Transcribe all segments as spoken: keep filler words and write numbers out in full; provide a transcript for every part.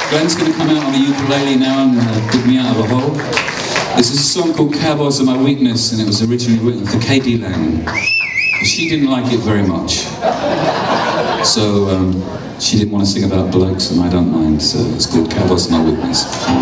Glenn's going to come out on the ukulele now and uh, dig me out of a hole. This is a song called Cowboys Are My Weakness, and it was originally written for Katie Lang. She didn't like it very much. So um, she didn't want to sing about blokes, and I don't mind, so it's called Cowboys Are My Weakness.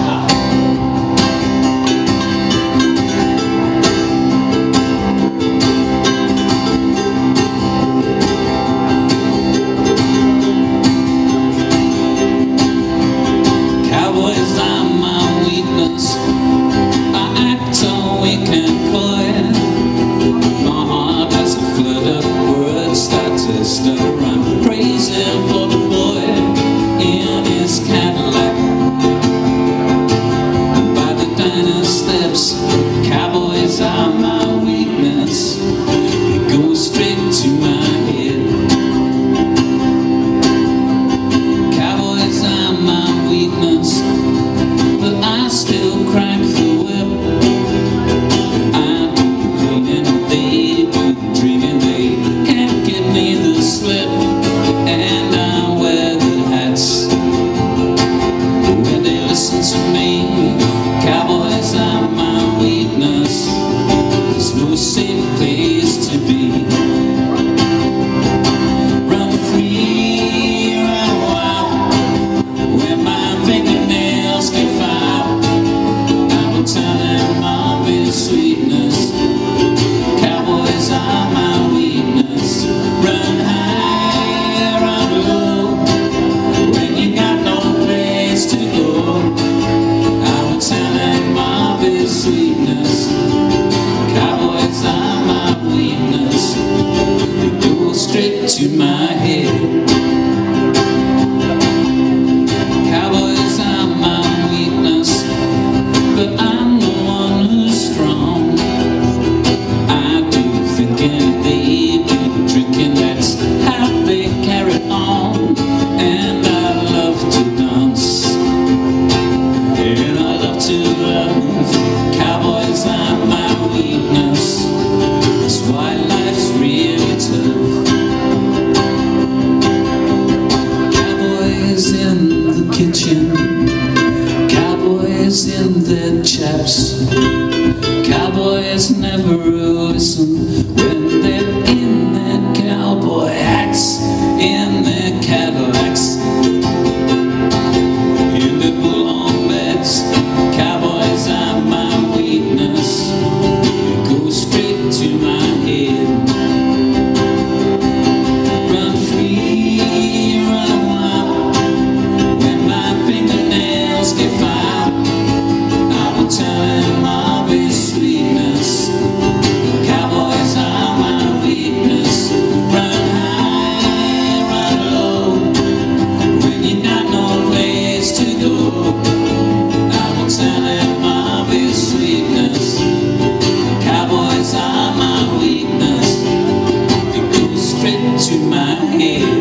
Cowboys are my weakness. It goes straight to my head. Cowboys are my weakness, but I still crack the whip. I do the cleaning, they do the dreaming. They can't get me the slip, and I wear the hats when they listen to me. Cowboys are my weakness. There's no safe place to be. Run free, run wild, where my fingernails get filed. I will tell them of his sweetness. Cowboys are my weakness. Run high, run low, when you got no place to go. I will tell them of his sweetness. Cowboys are my weakness. They go straight to my head. Cowboys are my weakness, but I'm the one who's strong. I do the thinking, they do the drinking. That's how they carry on. And I love to dance, and I love to love. Cowboys are my weakness. That's why life's really tough. Cowboys in the kitchen, cowboys in their chaps. Cowboys never listen when they're in their cowboy hats, in their Cadillacs, in their pull-on beds. Cowboys are my weakness. It goes straight to my head. Run free, run wild, when my fingernails get filed. I will tell him of his sweetness. Cowboys are my weakness. Run high, run low, when you got no place to go. I will tell him of his sweetness. Cowboys are my weakness. It goes straight to my head.